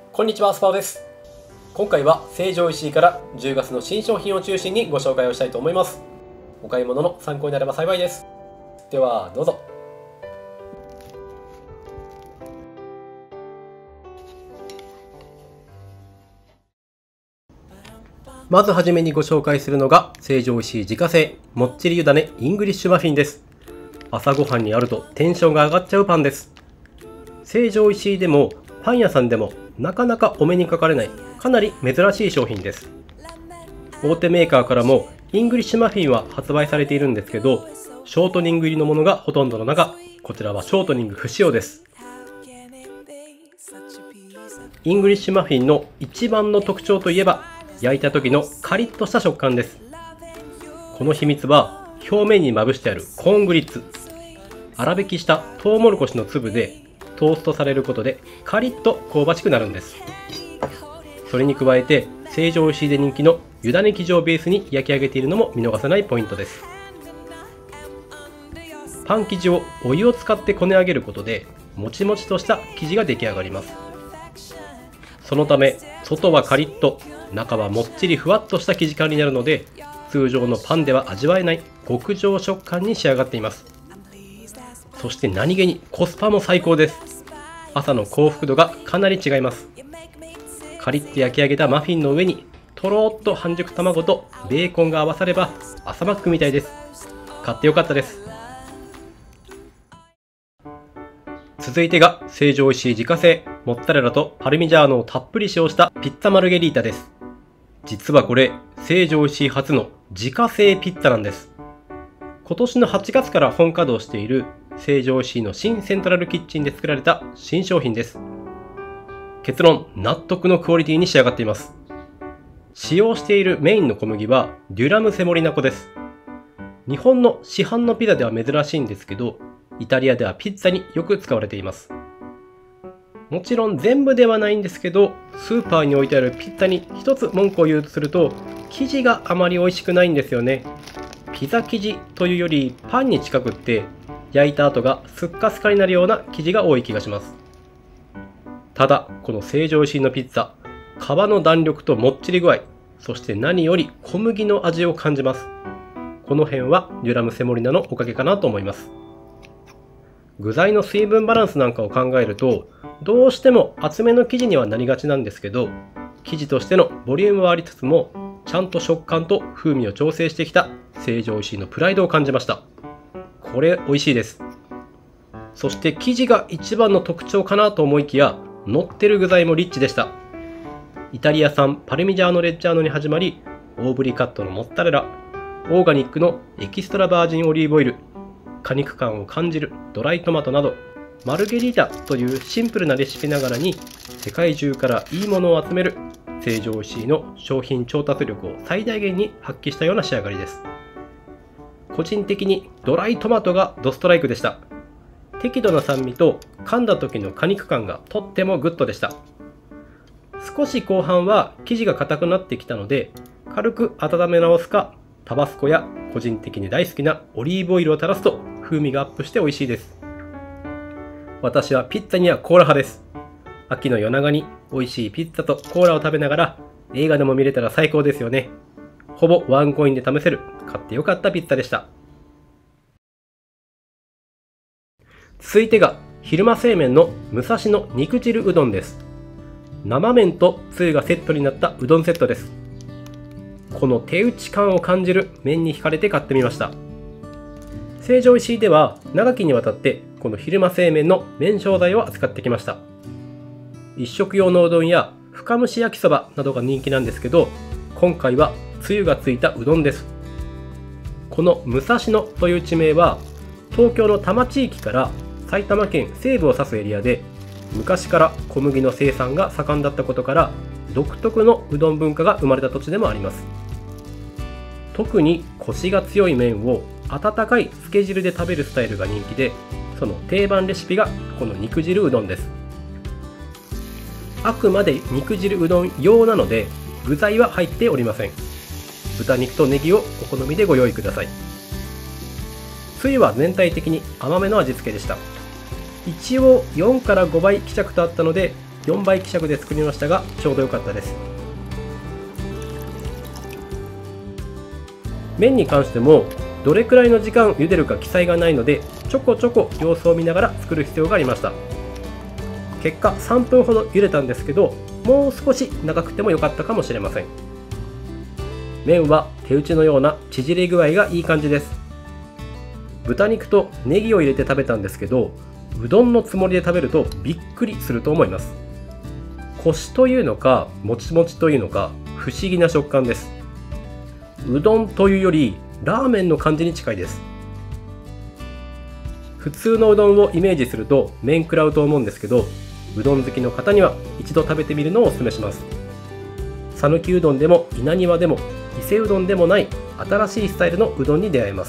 こんにちは、スパオです。今回は成城石井から10月の新商品を中心にご紹介をしたいと思います。お買い物の参考になれば幸いです。ではどうぞ。まずはじめにご紹介するのが成城石井自家製もっちり湯種イングリッシュマフィンです。朝ごはんにあるとテンションが上がっちゃうパンです。成城石井でもパン屋さんでもなかなかお目にかかれないかなり珍しい商品です。大手メーカーからもイングリッシュマフィンは発売されているんですけど、ショートニング入りのものがほとんどの中、こちらはショートニング不使用です。イングリッシュマフィンの一番の特徴といえば焼いた時のカリッとした食感です。この秘密は表面にまぶしてあるコーングリッツ、粗挽きしたトウモロコシの粒でトーストされることでカリッと香ばしくなるんです。それに加えて成城石井で人気の湯種生地をベースに焼き上げているのも見逃せないポイントです。パン生地をお湯を使ってこね上げることでもちもちとした生地が出来上がります。そのため外はカリッと中はもっちりふわっとした生地感になるので、通常のパンでは味わえない極上食感に仕上がっています。そして何気にコスパも最高です。朝の幸福度がかなり違います。カリッと焼き上げたマフィンの上にとろーっと半熟卵とベーコンが合わされば朝マックみたいです。買ってよかったです。続いてが成城石井自家製モッツァレラとパルミジャーノをたっぷり使用したピッツァマルゲリータです。実はこれ成城石井初の自家製ピッツァなんです。今年の8月から本稼働している成城石井の新セントラルキッチンで作られた新商品です。結論、納得のクオリティに仕上がっています。使用しているメインの小麦はデュラムセモリナ粉です。日本の市販のピザでは珍しいんですけど、イタリアではピッツァによく使われています。もちろん全部ではないんですけど、スーパーに置いてあるピッツァに一つ文句を言うとすると、生地があまり美味しくないんですよね。ピザ生地というよりパンに近くって、焼いた後がスッカスカになるような生地が多い気がします。ただこの成城石井のピッツァ、皮の弾力ともっちり具合、そして何より小麦の味を感じます。この辺はデュラムセモリナのおかげかなと思います。具材の水分バランスなんかを考えると、どうしても厚めの生地にはなりがちなんですけど、生地としてのボリュームはありつつもちゃんと食感と風味を調整してきた成城石井のプライドを感じました。これ美味しいです。そして生地が一番の特徴かなと思いきや、乗ってる具材もリッチでした。イタリア産パルミジャーノレッジャーノに始まり、大ぶりカットのモッツァレラ、オーガニックのエキストラバージンオリーブオイル、果肉感を感じるドライトマトなど、マルゲリータというシンプルなレシピながらに世界中からいいものを集める成城石井の商品調達力を最大限に発揮したような仕上がりです。個人的にドライトマトがドストライクでした。適度な酸味と噛んだ時の果肉感がとってもグッドでした。少し後半は生地が硬くなってきたので、軽く温め直すか、タバスコや個人的に大好きなオリーブオイルを垂らすと風味がアップして美味しいです。私はピッツァにはコーラ派です。秋の夜長に美味しいピッツァとコーラを食べながら映画でも見れたら最高ですよね。ほぼワンコインで試せる買ってよかったピッツァでした。続いてが昼間製麺の武蔵野肉汁うどんです。生麺とつゆがセットになったうどんセットです。この手打ち感を感じる麺に惹かれて買ってみました。成城石井では長きにわたってこの昼間製麺の麺商材を扱ってきました。一食用のうどんや深蒸し焼きそばなどが人気なんですけど、今回はつゆがついたうどんです。この武蔵野という地名は東京の多摩地域から埼玉県西部を指すエリアで、昔から小麦の生産が盛んだったことから独特のうどん文化が生まれた土地でもあります。特にコシが強い麺を温かいつけ汁で食べるスタイルが人気で、その定番レシピがこの肉汁うどんです。あくまで肉汁うどん用なので具材は入っておりません。豚肉とネギをお好みでご用意ください。つゆは全体的に甘めの味付けでした。一応4から5倍希釈とあったので、 4倍希釈で作りましたがちょうど良かったです。麺に関してもどれくらいの時間茹でるか記載がないので、ちょこちょこ様子を見ながら作る必要がありました。結果3分ほど茹でたんですけど、もう少し長くても良かったかもしれません。麺は手打ちのような縮れ具合がいい感じです。豚肉とネギを入れて食べたんですけど、うどんのつもりで食べるとびっくりすると思います。コシというのかもちもちというのか不思議な食感です。うどんというよりラーメンの感じに近いです。普通のうどんをイメージすると麺食らうと思うんですけど、うどん好きの方には一度食べてみるのをお勧めします。讃岐うどんでも稲庭でも伊勢うどんでもない新しいスタイルのうどんに出会えます。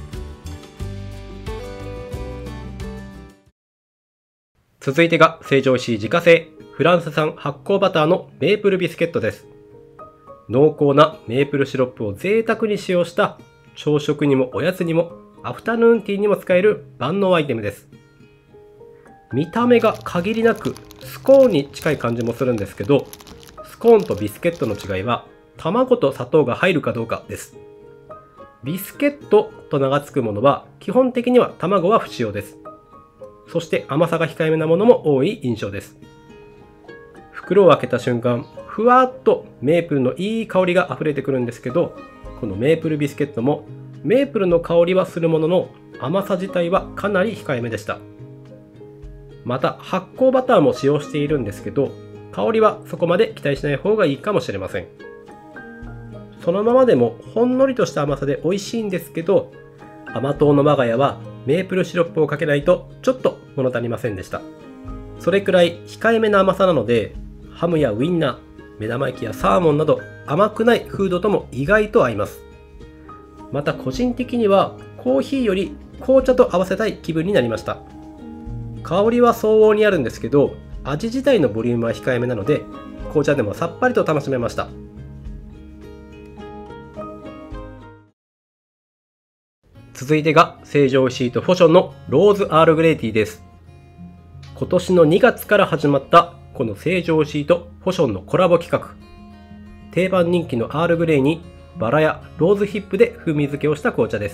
続いてが成城石井自家製フランス産発酵バターのメープルビスケットです。濃厚なメープルシロップを贅沢に使用した朝食にもおやつにもアフタヌーンティーにも使える万能アイテムです。見た目が限りなくスコーンに近い感じもするんですけど、スコーンとビスケットの違いは卵と砂糖が入るかどうかです。ビスケットと名が付くものは基本的には卵は不使用です。そして甘さが控えめなものも多い印象です。袋を開けた瞬間、ふわっとメープルのいい香りが溢れてくるんですけど、このメープルビスケットもメープルの香りはするものの甘さ自体はかなり控えめでした。また発酵バターも使用しているんですけど、香りはそこまで期待しない方がいいかもしれません。そのままでもほんのりとした甘さで美味しいんですけど、甘党の我が家はメープルシロップをかけないとちょっと物足りませんでした。それくらい控えめな甘さなので、ハムやウインナー、目玉焼きやサーモンなど甘くないフードとも意外と合います。また個人的にはコーヒーより紅茶と合わせたい気分になりました。香りは相応にあるんですけど、味自体のボリュームは控えめなので紅茶でもさっぱりと楽しめました。続いてが成城石井とフォションのローズアールグレイティーです。今年の2月から始まったこの成城石井とフォションのコラボ企画。定番人気のアールグレイにバラやローズヒップで風味付けをした紅茶です。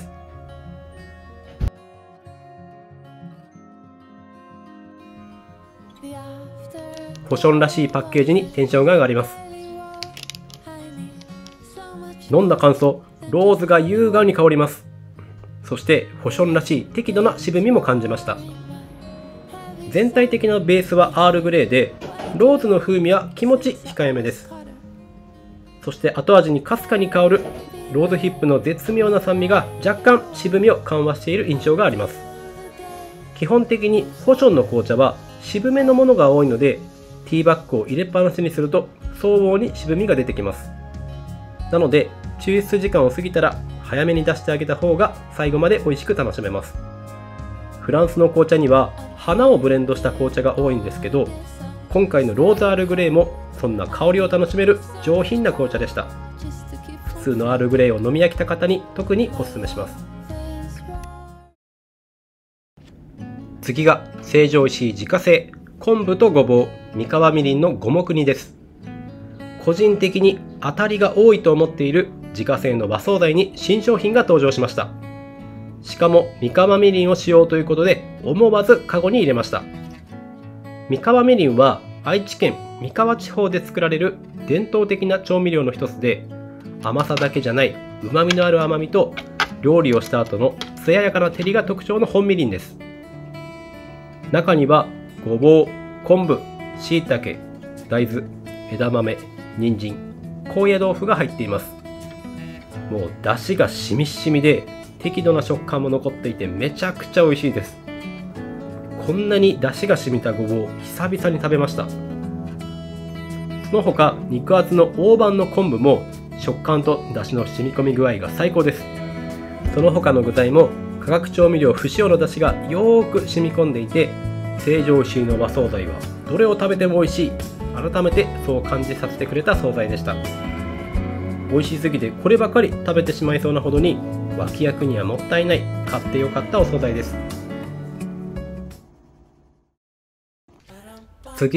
フォションらしいパッケージにテンションが上がります。飲んだ感想、ローズが優雅に香ります。そしてフォションらしい適度な渋みも感じました。全体的なベースはアールグレイで、ローズの風味は気持ち控えめです。そして後味にかすかに香るローズヒップの絶妙な酸味が若干渋みを緩和している印象があります。基本的にフォションの紅茶は渋めのものが多いので、ティーバッグを入れっぱなしにすると相応に渋みが出てきます。なので抽出時間を過ぎたら早めに出してあげた方が最後まで美味しく楽しめます。フランスの紅茶には花をブレンドした紅茶が多いんですけど、今回のローズアールグレイもそんな香りを楽しめる上品な紅茶でした。普通のアールグレイを飲み飽きた方に特におすすめします。次が成城石井自家製昆布とごぼう、三河みりんの五目煮です。個人的に当たりが多いと思っている自家製の和惣菜に新商品が登場しました。しかも三河みりんを使用ということで思わずカゴに入れました。三河みりんは愛知県三河地方で作られる伝統的な調味料の一つで、甘さだけじゃない旨味のある甘みと料理をした後の艶やかな照りが特徴の本みりんです。中にはごぼう、昆布、椎茸、大豆、枝豆、人参、高野豆腐が入っています。もう出汁がしみしみで適度な食感も残っていてめちゃくちゃ美味しいです。こんなに出汁が染みたごぼう久々に食べました。その他肉厚の大判の昆布も食感と出汁の染み込み具合が最高です。その他の具材も化学調味料不使用の出汁がよーく染み込んでいて、成城石井の和惣菜はどれを食べても美味しい、改めてそう感じさせてくれた惣菜でした。美味しすぎてこればかり食べてしまいそうなほどに脇役にはもったいない、買ってよかったお惣菜です。次が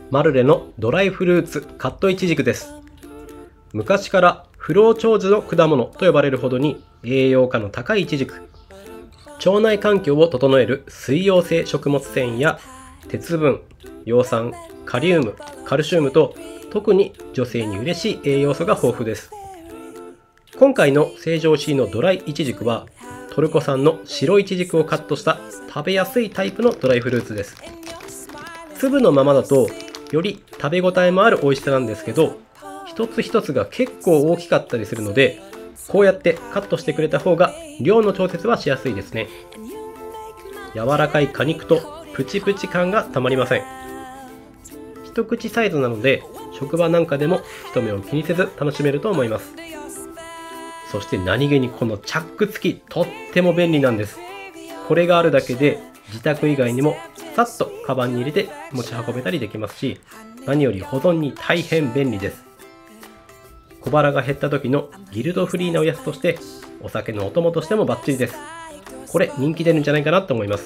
マルレのドライフルーツカットイチジクです。昔から不老長寿の果物と呼ばれるほどに栄養価の高いイチジク。腸内環境を整える水溶性食物繊維や鉄分、葉酸、カリウム、カルシウムと特に女性に嬉しい栄養素が豊富です。今回の成城石井のドライイチジクはトルコ産の白イチジクをカットした食べやすいタイプのドライフルーツです。粒のままだとより食べ応えもある美味しさなんですけど、一つ一つが結構大きかったりするので、こうやってカットしてくれた方が量の調節はしやすいですね。柔らかい果肉とプチプチ感がたまりません。一口サイズなので職場なんかでも人目を気にせず楽しめると思います。そして何気にこのチャック付きとっても便利なんです。これがあるだけで自宅以外にもさっとカバンに入れて持ち運べたりできますし、何より保存に大変便利です。小腹が減った時のギルドフリーなおやつとしてお酒のお供としてもバッチリです。これ人気出るんじゃないかなと思います。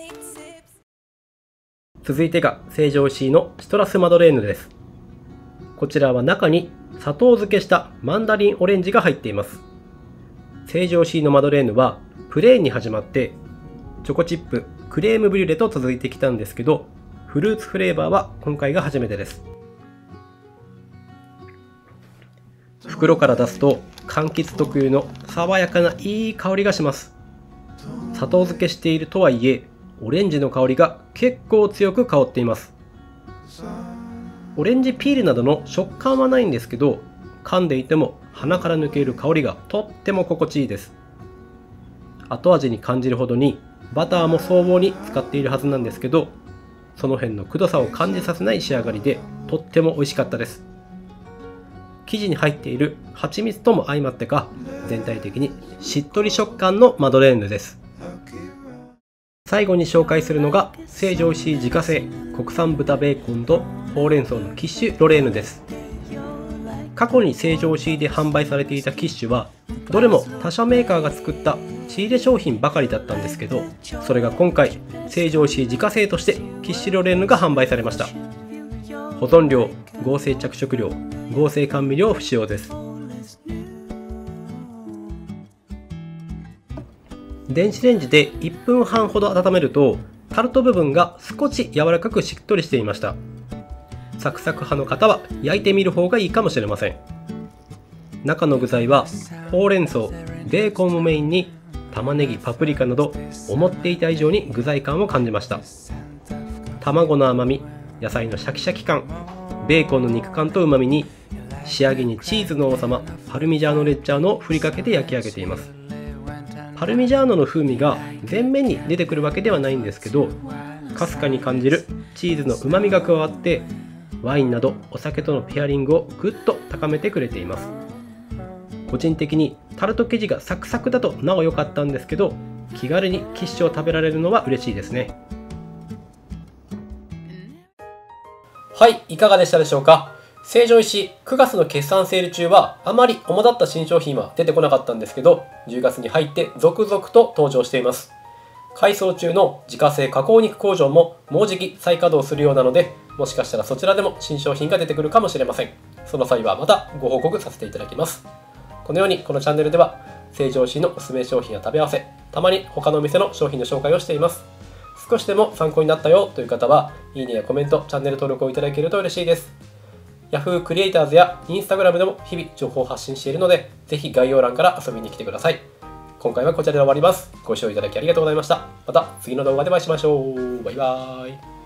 続いてが成城石井のシトラスマドレーヌです。こちらは中に砂糖漬けしたマンダリンオレンジが入っています。成城石井のマドレーヌはプレーンに始まってチョコチップ、クレームブリュレと続いてきたんですけど、フルーツフレーバーは今回が初めてです。袋から出すと柑橘特有の爽やかないい香りがします。砂糖漬けしているとはいえオレンジの香りが結構強く香っています。オレンジピールなどの食感はないんですけど、噛んでいても鼻から抜ける香りがとっても心地いいです。後味に感じるほどにバターも相応に使っているはずなんですけど、その辺のくどさを感じさせない仕上がりでとっても美味しかったです。生地に入っている蜂蜜とも相まってか、全体的にしっとり食感のマドレーヌです。最後に紹介するのが成城石井自家製国産豚ベーコンとほうれん草のキッシュロレーヌです。過去に成城石井で販売されていたキッシュはどれも他社メーカーが作った仕入れ商品ばかりだったんですけど、それが今回成城石井自家製としてキッシュロレーヌが販売されました。保存料、合成着色料、合成甘味料不使用です。電子レンジで1分半ほど温めるとタルト部分が少し柔らかくしっとりしていました。サクサク派の方は焼いてみる方がいいかもしれません。中の具材はほうれん草、ベーコンをメインに玉ねぎ、パプリカなど思っていた以上に具材感を感じました。卵の甘み、野菜のシャキシャキ感、ベーコンの肉感とうまみに仕上げにチーズの王様パルミジャーノレッジャーノを振りかけて焼き上げています。パルミジャーノの風味が全面に出てくるわけではないんですけど、かすかに感じるチーズのうまみが加わってワインなどお酒とのペアリングをぐっと高めてくれています。個人的にタルト生地がサクサクだとなお良かったんですけど、気軽にキッシュを食べられるのは嬉しいですね。はい、いかがでしたでしょうか。成城石井9月の決算セール中はあまり主だった新商品は出てこなかったんですけど、10月に入って続々と登場しています。改装中の自家製加工肉工場ももうじき再稼働するようなので、もしかしたらそちらでも新商品が出てくるかもしれません。その際はまたご報告させていただきます。このようにこのチャンネルでは成城石井のおすすめ商品や食べ合わせ、たまに他のお店の商品の紹介をしています。少しでも参考になったよという方は、いいねやコメント、チャンネル登録をいただけると嬉しいです。Yahoo クリエイターズや Instagram でも日々情報を発信しているので、ぜひ概要欄から遊びに来てください。今回はこちらで終わります。ご視聴いただきありがとうございました。また次の動画でお会いしましょう。バイバーイ。